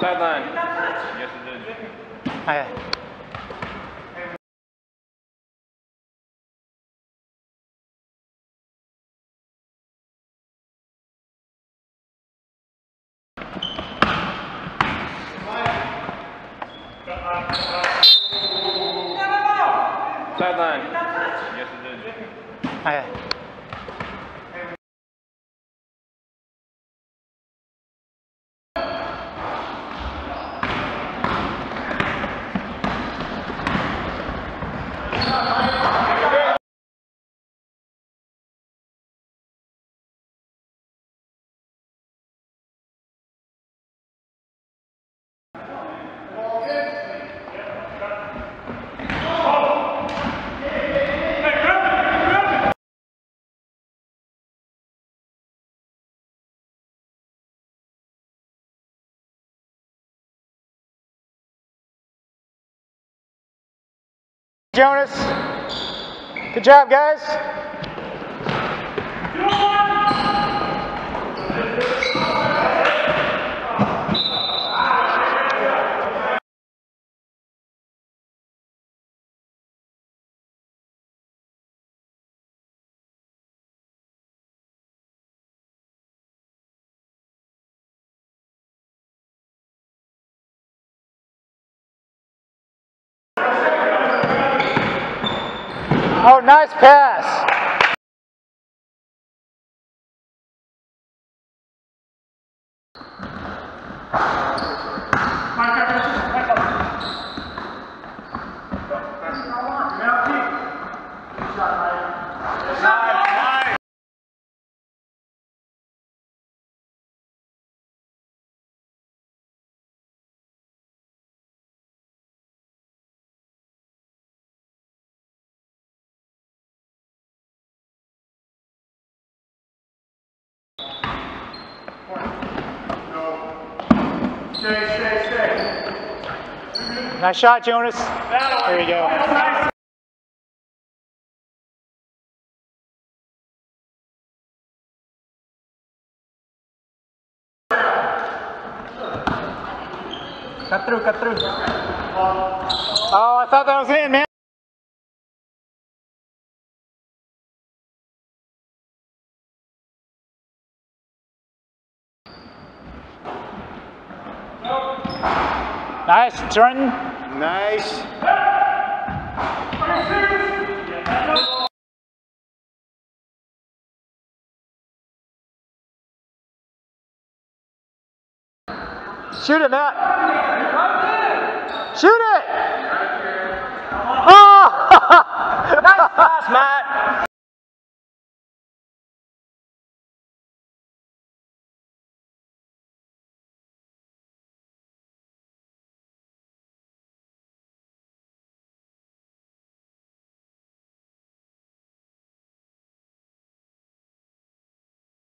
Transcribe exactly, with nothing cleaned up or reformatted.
Sideline. Yes, it did. Okay. Sideline. Yes, it did. Okay. Jonas, good job, guys. Oh, nice pass. Stay, stay, stay. Nice shot, Jonas. There you go. Cut through, cut through. Oh, I thought that was in, man. Nice, turn. Nice. Shoot it, Matt. Shoot it!